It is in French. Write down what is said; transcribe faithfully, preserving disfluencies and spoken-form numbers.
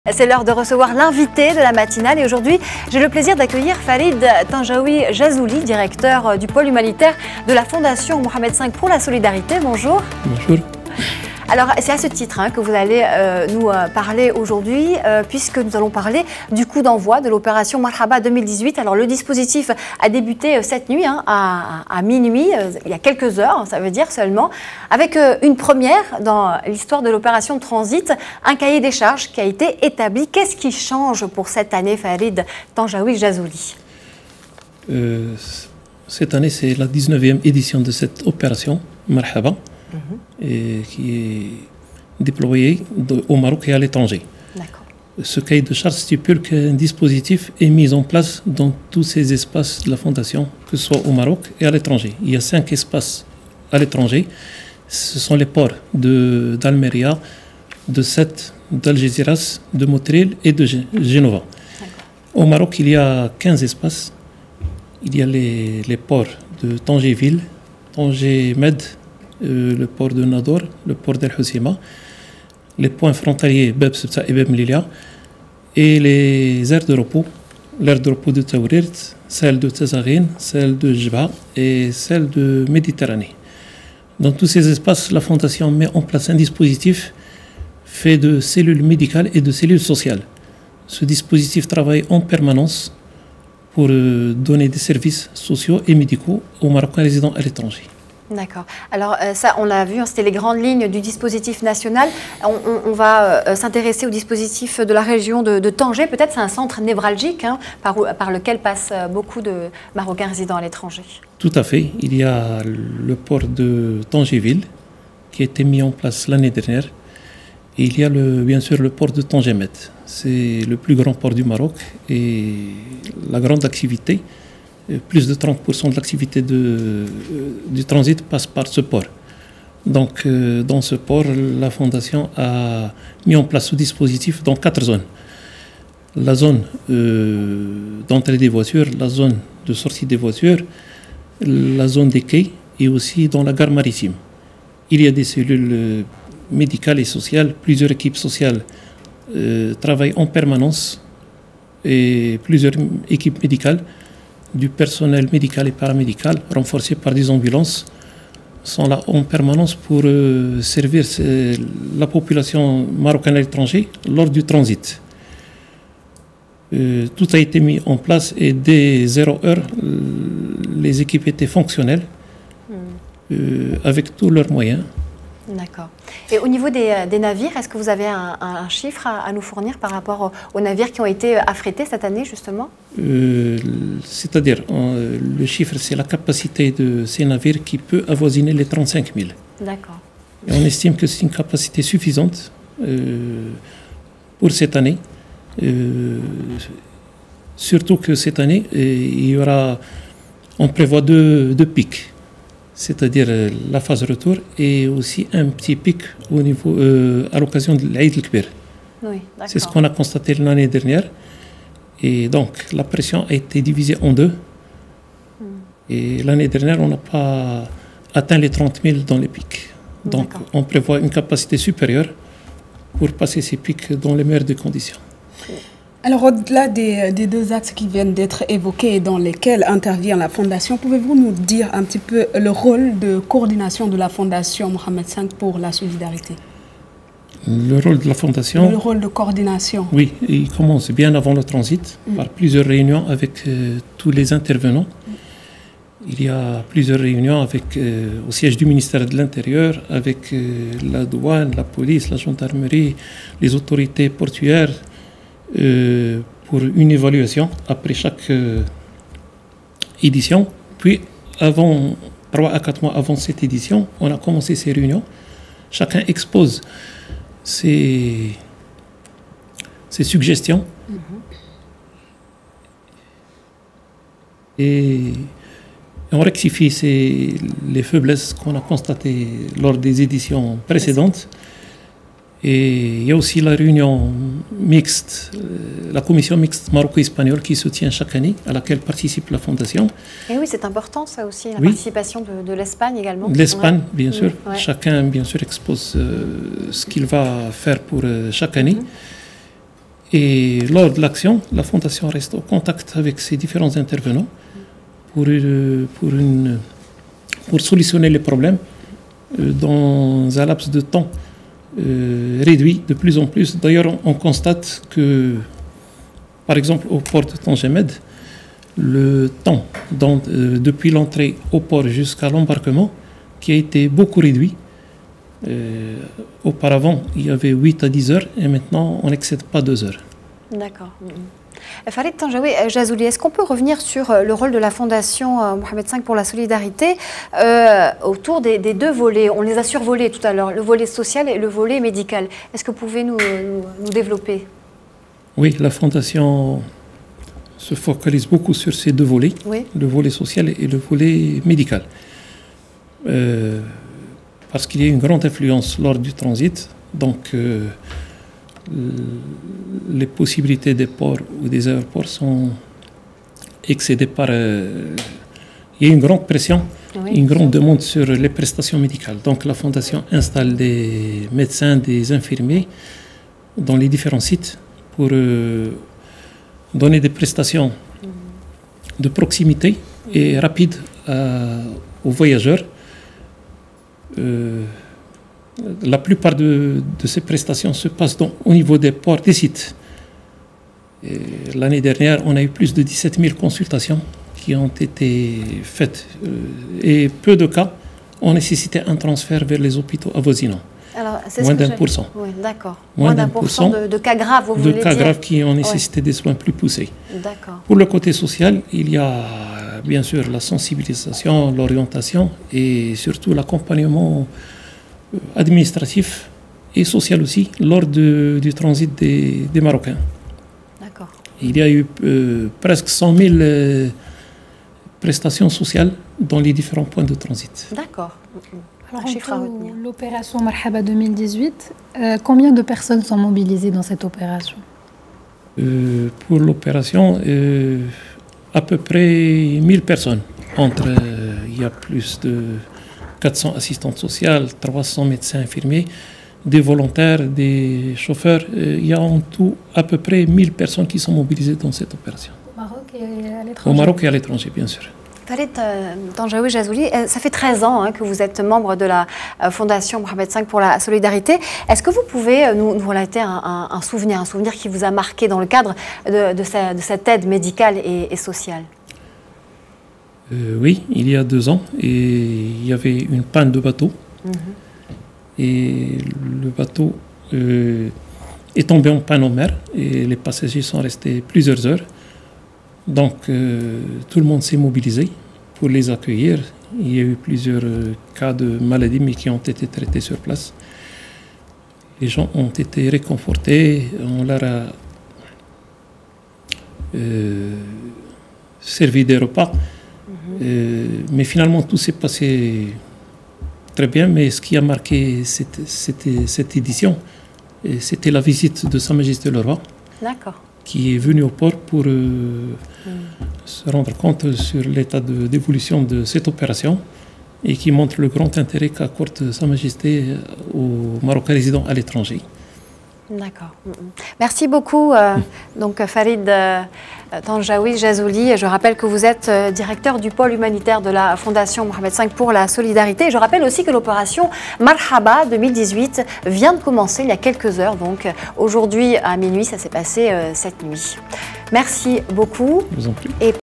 C'est l'heure de recevoir l'invité de la matinale et aujourd'hui, j'ai le plaisir d'accueillir Farid Tanjaoui Jazouli, directeur du pôle humanitaire de la Fondation Mohamed cinq pour la solidarité. Bonjour. Bonjour. Alors, c'est à ce titre hein, que vous allez euh, nous euh, parler aujourd'hui, euh, puisque nous allons parler du coup d'envoi de l'opération Marhaba deux mille dix-huit. Alors, le dispositif a débuté euh, cette nuit, hein, à, à minuit, euh, il y a quelques heures, ça veut dire seulement, avec euh, une première dans l'histoire de l'opération de transit, un cahier des charges qui a été établi. Qu'est-ce qui change pour cette année, Farid Tanjaoui Jazouli? euh, Cette année, c'est la dix-neuvième édition de cette opération Marhaba. Mmh. Et qui est déployé au Maroc et à l'étranger. Ce cahier de charge stipule qu'un dispositif est mis en place dans tous ces espaces de la Fondation, que ce soit au Maroc et à l'étranger. Il y a cinq espaces à l'étranger. Ce sont les ports d'Almeria, de, de Sète, d'Algeciras, de Motril et de Genova. Au Maroc, il y a quinze espaces. Il y a les, les ports de Tanger-Ville, Tanger-Med, Euh, le port de Nador, le port d'El Hoceima, les points frontaliers Bab Sebta et Bab Mlilia, et les aires de repos, l'aire de repos de Taourir, celle de Tazarine, celle de Jba et celle de Méditerranée. Dans tous ces espaces, la Fondation met en place un dispositif fait de cellules médicales et de cellules sociales. Ce dispositif travaille en permanence pour euh, donner des services sociaux et médicaux aux Marocains résidant à l'étranger. D'accord. Alors euh, ça, on l'a vu, hein, c'était les grandes lignes du dispositif national. On, on, on va euh, s'intéresser au dispositif de la région de, de Tanger. Peut-être c'est un centre névralgique hein, par, où, par lequel passent beaucoup de Marocains résidant à l'étranger. Tout à fait. Il y a le port de Tanger-Ville qui a été mis en place l'année dernière. Et il y a le, bien sûr le port de Tanger-Med. C'est le plus grand port du Maroc et la grande activité. Plus de trente pour cent de l'activité euh, du transit passe par ce port. Donc, euh, dans ce port, la Fondation a mis en place ce dispositif dans quatre zones. La zone euh, d'entrée des voitures, la zone de sortie des voitures, la zone des quais et aussi dans la gare maritime. Il y a des cellules euh, médicales et sociales. Plusieurs équipes sociales euh, travaillent en permanence et plusieurs équipes médicales du personnel médical et paramédical, renforcé par des ambulances, sont là en permanence pour euh, servir euh, la population marocaine à l'étranger lors du transit. Euh, tout a été mis en place et dès zéro heure, les équipes étaient fonctionnelles mmh. euh, avec tous leurs moyens. D'accord. Et au niveau des, des navires, est-ce que vous avez un, un chiffre à, à nous fournir par rapport aux, aux navires qui ont été affrétés cette année, justement euh, C'est-à-dire, euh, le chiffre, c'est la capacité de ces navires qui peut avoisiner les trente-cinq mille. D'accord. Et on estime que c'est une capacité suffisante euh, pour cette année. Euh, surtout que cette année, euh, il y aura, on prévoit deux, deux pics. C'est-à-dire la phase retour et aussi un petit pic au niveau, euh, à l'occasion de l'Aïd el-Kbir. Oui, c'est ce qu'on a constaté l'année dernière. Et donc, la pression a été divisée en deux. Mm. Et l'année dernière, on n'a pas atteint les trente mille dans les pics. Donc, on prévoit une capacité supérieure pour passer ces pics dans les meilleures des conditions. Mm. Alors, au-delà des, des deux axes qui viennent d'être évoqués et dans lesquels intervient la Fondation, pouvez-vous nous dire un petit peu le rôle de coordination de la Fondation Mohamed cinq pour la solidarité? Le rôle de la Fondation... Le rôle de coordination. Oui, il commence bien avant le transit, mmh. par plusieurs réunions avec euh, tous les intervenants. Mmh. Il y a plusieurs réunions avec, euh, au siège du ministère de l'Intérieur, avec euh, la douane, la police, la gendarmerie, les autorités portuaires, Euh, pour une évaluation après chaque euh, édition. Puis, avant, trois à quatre mois avant cette édition, on a commencé ces réunions. Chacun expose ses, ses suggestions. Mm-hmm. Et on rectifie ces, les faiblesses qu'on a constatées lors des éditions précédentes. Et il y a aussi la réunion mixte, euh, la commission mixte maroco-espagnole qui se tient chaque année, à laquelle participe la Fondation. Et oui, c'est important ça aussi, la oui. participation de, de l'Espagne également. L'Espagne, ouais. bien sûr. Ouais. Chacun, bien sûr, expose euh, ce qu'il va faire pour euh, chaque année. Mm-hmm. Et il y a aussi la réunion mixte, la commission mixte maroco-espagnole qui se tient chaque année, à laquelle participe la Fondation. Oui, c'est important ça aussi, la participation de, de l'Espagne également. L'Espagne, bien sûr. Ouais. Chacun, bien sûr, expose euh, ce qu'il va faire pour euh, chaque année. Et lors de l'action, la Fondation reste au contact avec ses différents intervenants pour, euh, pour, une, pour solutionner les problèmes euh, dans un laps de temps euh, réduit de plus en plus. D'ailleurs, on, on constate que, par exemple, au port de Tangemed, le temps dans, euh, depuis l'entrée au port jusqu'à l'embarquement qui a été beaucoup réduit. Euh, auparavant, il y avait huit à dix heures et maintenant, on n'excède pas deux heures. D'accord. Mm-hmm. Farid Tanjaoui Jazouli, est-ce qu'on peut revenir sur le rôle de la Fondation euh, Mohamed cinq pour la solidarité euh, autour des, des deux volets? On les a survolés tout à l'heure, le volet social et le volet médical. Est-ce que vous pouvez nous, nous, nous développer? Oui, la Fondation se focalise beaucoup sur ces deux volets, oui. Le volet social et le volet médical. Euh, parce qu'il y a une grande influence lors du transit, donc euh, les possibilités des ports ou des aéroports sont excédées par... Euh, il y a une grande pression, oui, une grande demande sur les prestations médicales. Donc la Fondation installe des médecins, des infirmiers dans les différents sites pour euh, donner des prestations de proximité et rapides euh, aux voyageurs. Euh, la plupart de, de ces prestations se passent donc au niveau des ports des sites. L'année dernière, on a eu plus de dix-sept mille consultations qui ont été faites euh, et peu de cas ont nécessité un transfert vers les hôpitaux avoisinants. Alors, moins d'un pour cent. Oui, d'accord. Moins d'un pour cent de, de cas graves, vous voulez dire? De cas graves qui ont nécessité oui. des soins plus poussés. D'accord. Pour le côté social, il y a bien sûr la sensibilisation, l'orientation et surtout l'accompagnement administratif et social aussi lors de, du transit des, des Marocains. D'accord. Il y a eu euh, presque cent mille euh, prestations sociales dans les différents points de transit. D'accord. Alors, entre l'opération Marhaba deux mille dix-huit, euh, combien de personnes sont mobilisées dans cette opération? euh, Pour l'opération, euh, à peu près mille personnes. Entre, euh, il y a plus de quatre cents assistantes sociales, trois cents médecins infirmiers, des volontaires, des chauffeurs. Euh, il y a en tout à peu près mille personnes qui sont mobilisées dans cette opération. Au Maroc et à l'étranger? Au Maroc et à l'étranger, bien sûr. Farid Tanjaoui Jazouli, ça fait treize ans hein, que vous êtes membre de la Fondation Mohamed cinq pour la solidarité. Est-ce que vous pouvez nous, nous relater un, un, un souvenir, un souvenir qui vous a marqué dans le cadre de, de, sa, de cette aide médicale et, et sociale? euh, Oui, il y a deux ans, et il y avait une panne de bateau. Mm-hmm. Et le bateau euh, est tombé en panne en mer et les passagers sont restés plusieurs heures. Donc, euh, tout le monde s'est mobilisé pour les accueillir. Il y a eu plusieurs euh, cas de maladie, mais qui ont été traités sur place. Les gens ont été réconfortés, on leur a euh, servi des repas. Mm-hmm. euh, mais finalement, tout s'est passé très bien. Mais ce qui a marqué cette, cette, cette édition, c'était la visite de Sa Majesté le Roi. D'accord. Qui est venu au port pour euh, mm. se rendre compte sur l'état d'évolution de, de cette opération et qui montre le grand intérêt qu'accorde Sa Majesté aux Marocains résidant à l'étranger. D'accord. Merci beaucoup, euh, donc Farid euh, Tanjaoui Jazouli. Je rappelle que vous êtes euh, directeur du pôle humanitaire de la Fondation Mohamed cinq pour la solidarité. Et je rappelle aussi que l'opération Marhaba deux mille dix-huit vient de commencer il y a quelques heures. Donc aujourd'hui à minuit, ça s'est passé euh, cette nuit. Merci beaucoup. Je vous en prie. Et